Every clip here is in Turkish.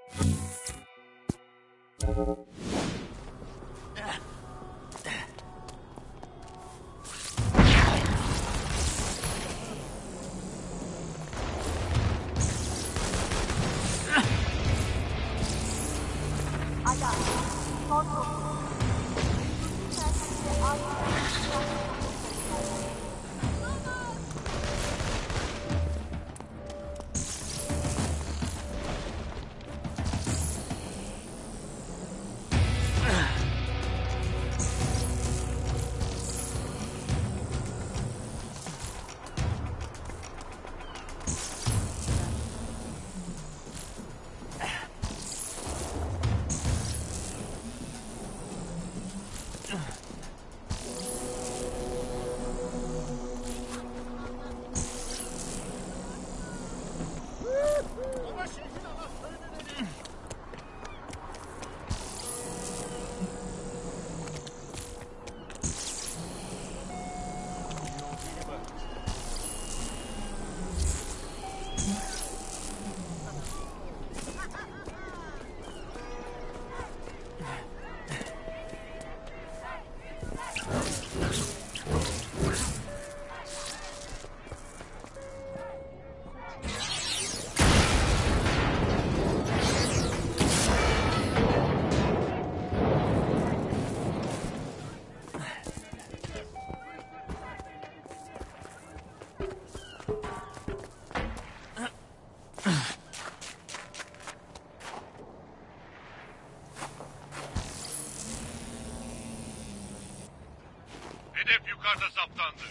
Hedef yukarıda saptandı.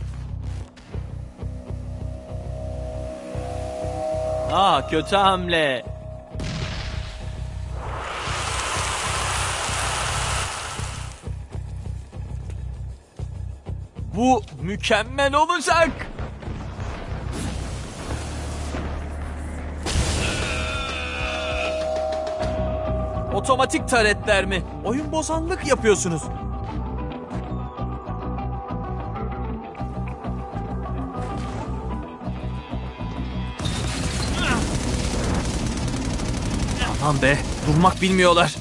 Kötü hamle. Bu mükemmel olacak. Otomatik taretler mi? Oyun bozanlık yapıyorsunuz. Aman be, durmak bilmiyorlar.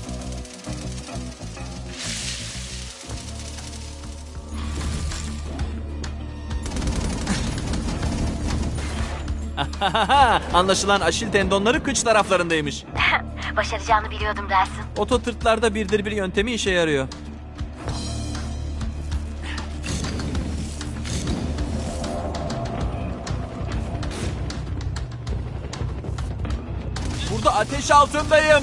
Anlaşılan Aşil tendonları kıç taraflarındaymış. Başaracağını biliyordum dersin. Oto tırtlarda birdir bir yöntemi işe yarıyor. Burada ateş altındayım.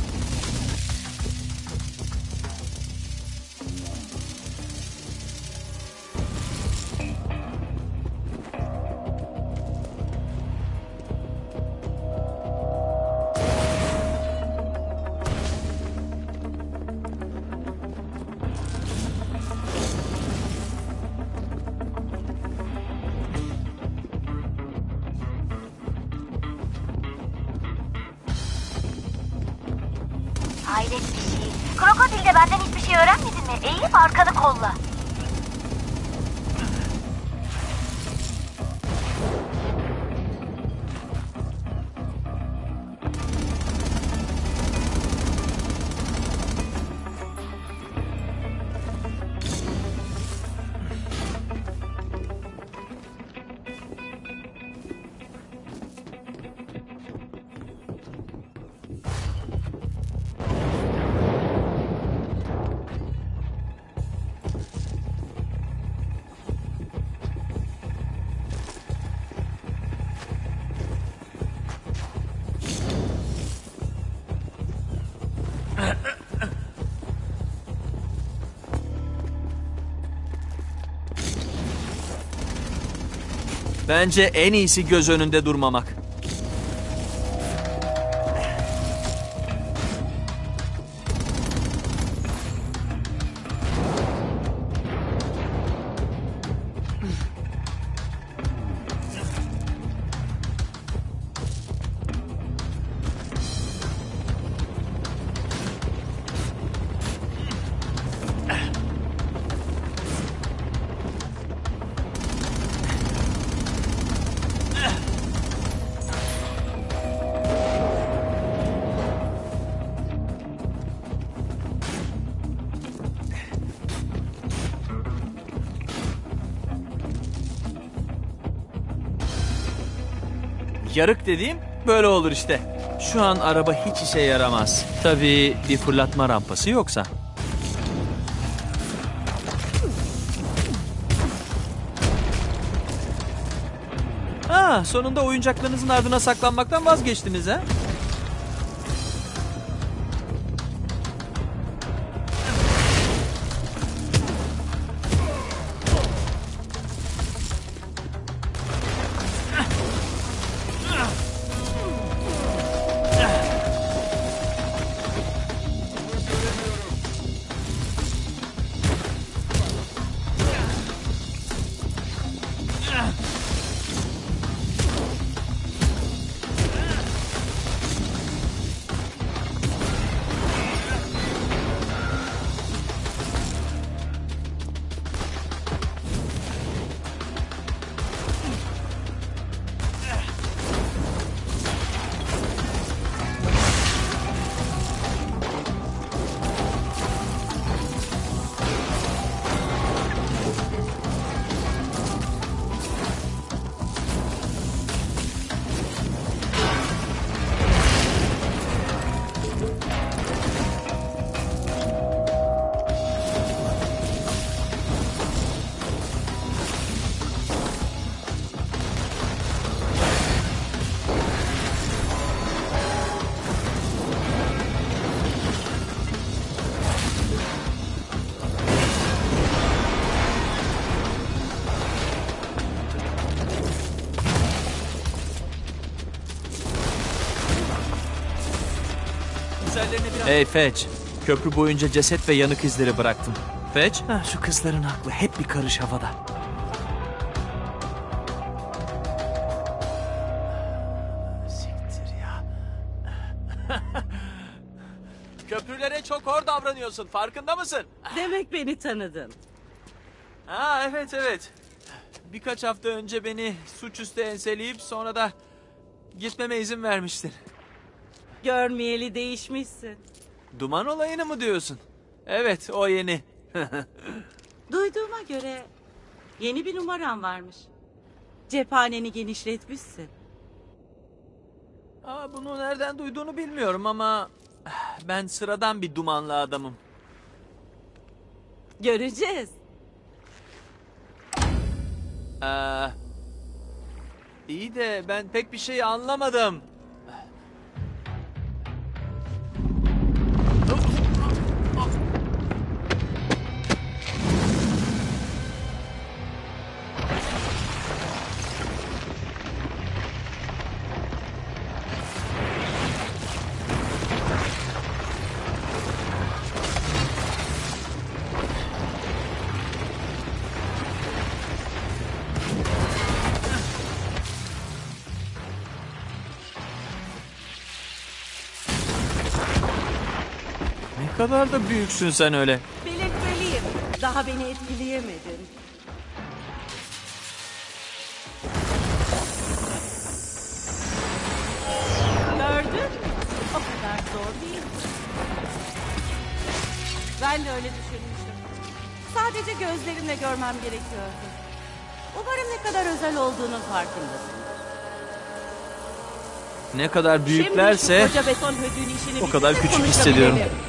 Hayret bir şey. Krokodil de benden hiçbir şey öğrenmedin mi? Eğilip arkanı kolla. Bence en iyisi göz önünde durmamak. Yarık dediğim böyle olur işte. Şu an araba hiç işe yaramaz. Tabii bir fırlatma rampası yoksa. Sonunda oyuncaklarınızın ardına saklanmaktan vazgeçtiniz ha? Hey Fetch, köprü boyunca ceset ve yanık izleri bıraktım. Fetch, şu kızların aklı hep bir karış havada. Siktir ya. Köprülere çok hor davranıyorsun, farkında mısın? Demek beni tanıdın. Evet. Birkaç hafta önce beni suçüstü enseleyip sonra da gitmeme izin vermiştin. Görmeyeli değişmişsin. Duman olayını mı diyorsun? Evet, o yeni. Duyduğuma göre yeni bir numaran varmış. Cephaneni genişletmişsin. Bunu nereden duyduğunu bilmiyorum ama ben sıradan bir dumanlı adamım. Göreceğiz. İyi de ben pek bir şey anlamadım. Ne kadar da büyüksün sen öyle. Belirtmeliyim. Daha beni etkileyemedin. Gördün mü? O kadar zor değil. Ben de öyle düşünmüştüm. Sadece gözlerimle görmem gerekiyordu. Umarım ne kadar özel olduğunun farkındasın. Ne kadar büyüklerse Şimdi şu koca beton hödüğün işini o kadar bitirip küçük hissediyorum. konuşabilelim.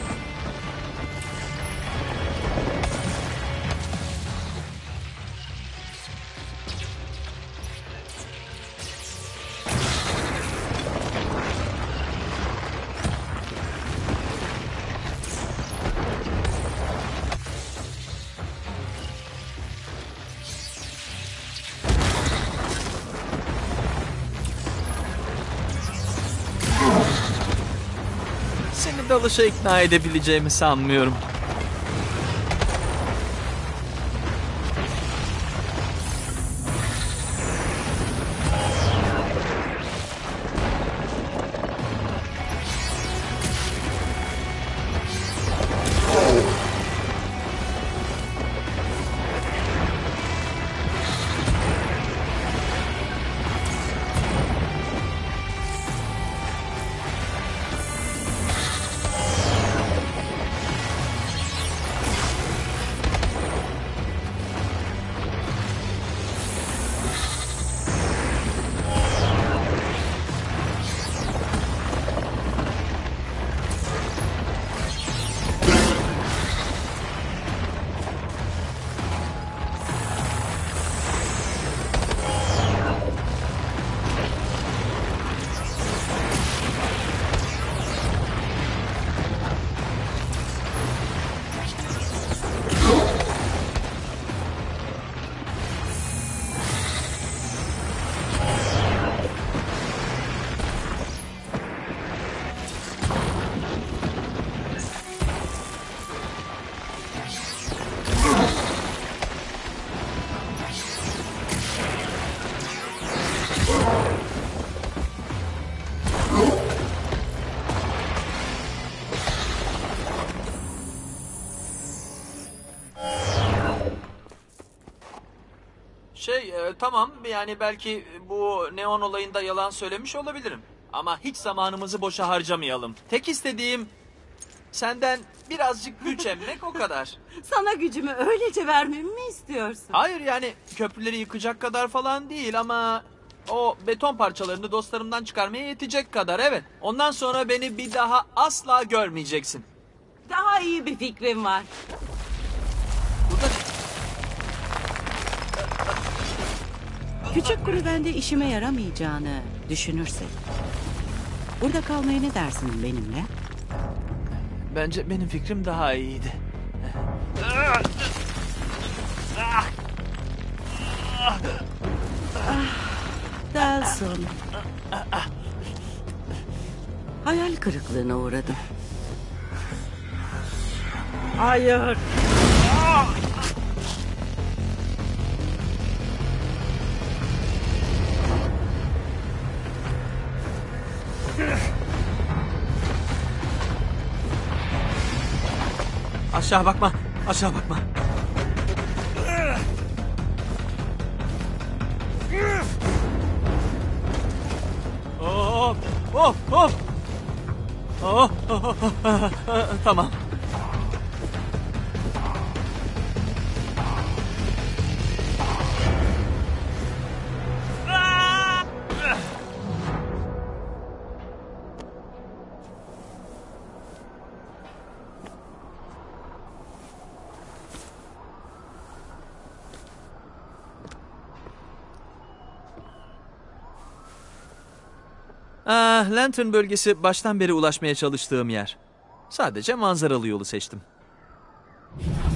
Seni dalışa ikna edebileceğimi sanmıyorum. tamam yani belki bu neon olayında yalan söylemiş olabilirim. Ama hiç zamanımızı boşa harcamayalım. Tek istediğim senden birazcık güç emmek o kadar. Sana gücümü öylece vermemi mi istiyorsun? Hayır yani köprüleri yıkacak kadar falan değil ama o beton parçalarını dostlarımdan çıkarmaya yetecek kadar evet. Ondan sonra beni bir daha asla görmeyeceksin. Daha iyi bir fikrim var. Burada Küçük kulübende işime yaramayacağını düşünürsek. Burada kalmaya ne dersin benimle? bence benim fikrim daha iyiydi. Delson. Hayal kırıklığına uğradım. Hayır. Aşağı bakma, aşağı bakma. Hop, hop, hop. Oh, oh, oh, oh. Tamam. Lantern bölgesi baştan beri ulaşmaya çalıştığım yer. Sadece manzaralı yolu seçtim.